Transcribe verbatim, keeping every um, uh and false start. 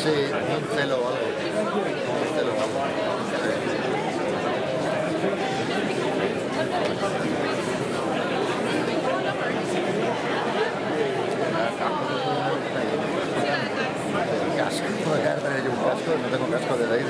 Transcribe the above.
Sí, un celo o algo. Un celo o algo. El casco, voy a tener yo un casco, no tengo casco desde ahí.